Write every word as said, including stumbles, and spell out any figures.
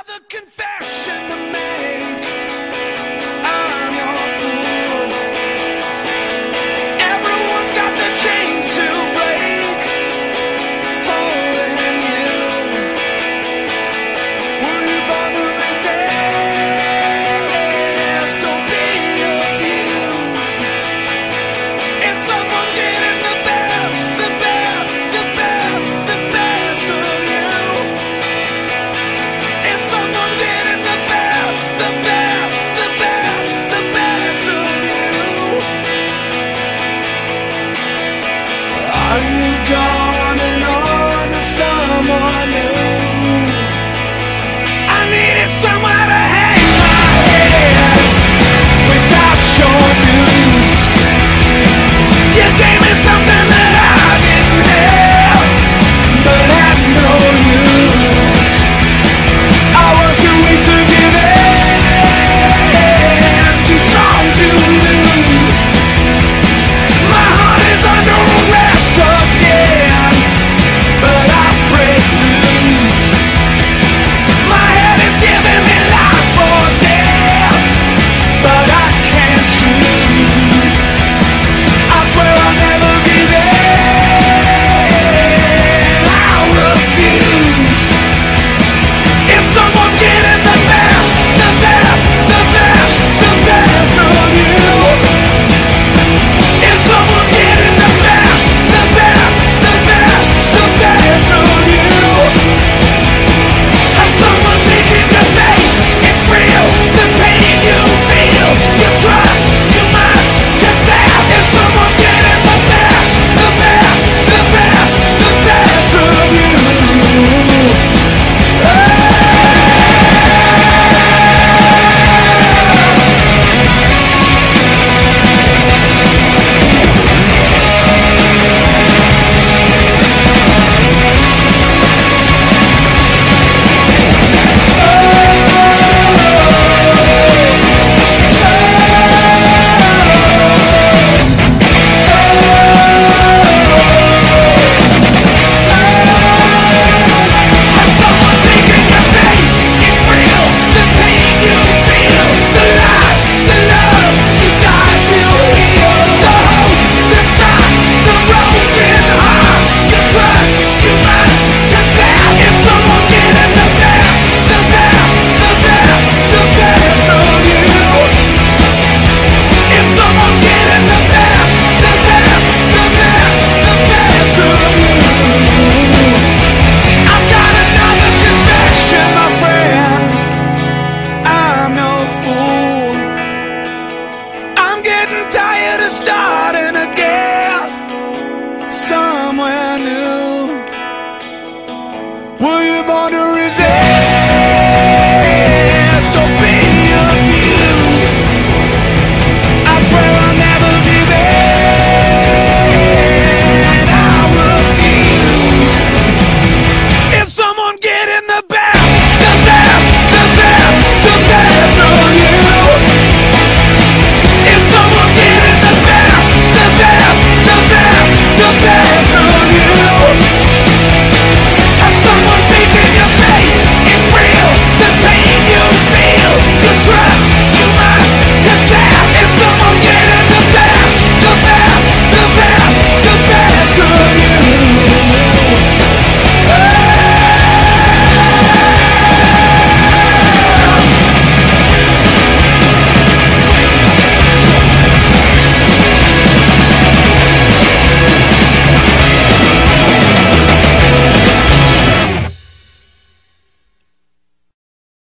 another confession to make. I'm your fool. Everyone's got the chains to break, holding you. Were you born to resist or be abused? Is someone getting the best, the best, the best, the best of you? Is someone getting the best, the best, the best, the best of you? Are you going on to someone new? I needed somewhere to hang my head without your news. You gave me something that I didn't have, but had no use. I was too weak to give in, too strong to lose. My heart is under arrest again, but I break loose. My head is giving me life or death, but I can't choose. I swear I'll never give in, I refuse. Is someone getting the best, the best, the best, the best of you? Is someone getting the best, the best, the best, the best of you? Has someone taken your faith? It's real, the pain you feel, you trust, you must confess. Is someone getting the best, the best, the best, the best of you? Has someone taken your faith? It's real, the pain you feel, the life, the love you died to heal, the hope that starts the broken heart. You trust, you must confess. Is someone getting the best, the best, the best, the best of you? Is someone getting the best, the best, the best, the best of you? I've got another confession, my friend. I'm no fool. I'm getting tired of starting again somewhere new. Were you born to resist?